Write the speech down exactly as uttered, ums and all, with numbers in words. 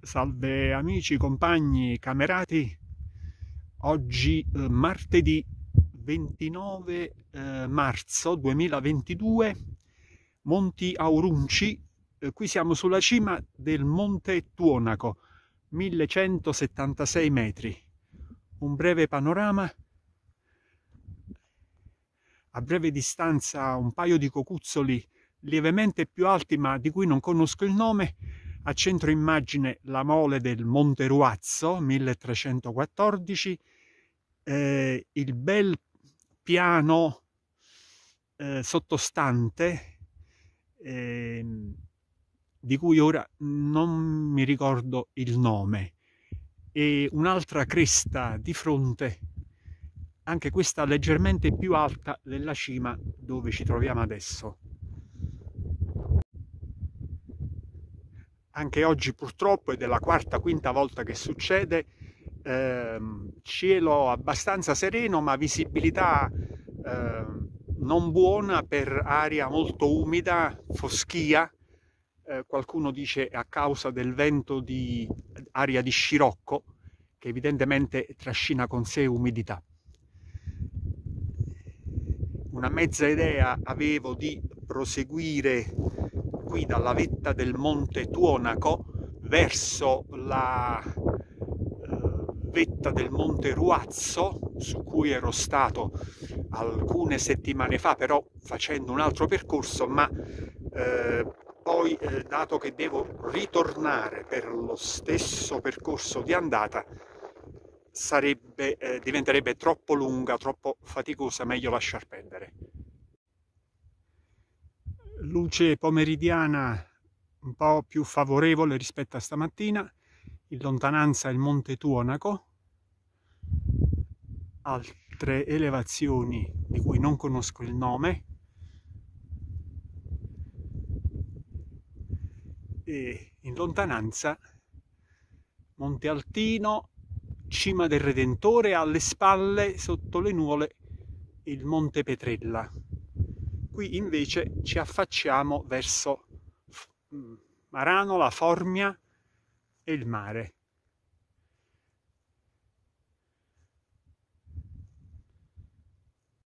Salve amici, compagni, camerati. Oggi eh, martedì ventinove eh, marzo duemilaventidue, Monti Aurunci. Eh, qui siamo sulla cima del Monte Tuonaco, millecentosettantasei metri. Un breve panorama. A breve distanza un paio di cocuzzoli lievemente più alti, ma di cui non conosco il nome. A centro immagine la mole del Monte Ruazzo, milletrecentoquattordici, eh, il bel piano eh, sottostante, eh, di cui ora non mi ricordo il nome, e un'altra cresta di fronte, anche questa leggermente più alta della cima dove ci troviamo adesso. Anche oggi purtroppo, ed è la quarta quinta volta che succede, ehm, cielo abbastanza sereno ma visibilità eh, non buona per aria molto umida, foschia. Eh, qualcuno dice a causa del vento di aria di scirocco che evidentemente trascina con sé umidità. Una mezza idea avevo di proseguire qui dalla vetta del Monte Tuonaco verso la eh, vetta del Monte Ruazzo, su cui ero stato alcune settimane fa, però facendo un altro percorso, ma eh, poi eh, dato che devo ritornare per lo stesso percorso di andata, sarebbe, eh, diventerebbe troppo lunga, troppo faticosa, meglio lasciar perdere. Luce pomeridiana un po' più favorevole rispetto a stamattina, in lontananza il Monte Tuonaco, altre elevazioni di cui non conosco il nome, e in lontananza Monte Altino, Cima del Redentore, alle spalle, sotto le nuvole, il Monte Petrella. Qui invece ci affacciamo verso Marano, la Formia e il mare.